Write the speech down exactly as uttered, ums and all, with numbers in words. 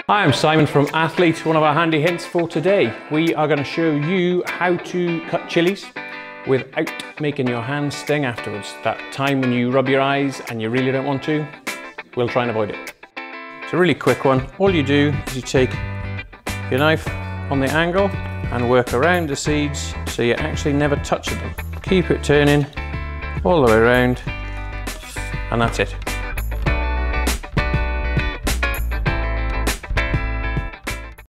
Hi, I'm Simon from Athlete. One of our handy hints for today. We are going to show you how to cut chilies without making your hands sting afterwards. That time when you rub your eyes and you really don't want to, we'll try and avoid it. It's a really quick one. All you do is you take your knife on the angle and work around the seeds so you're actually never touching them. Keep it turning all the way around, and that's it.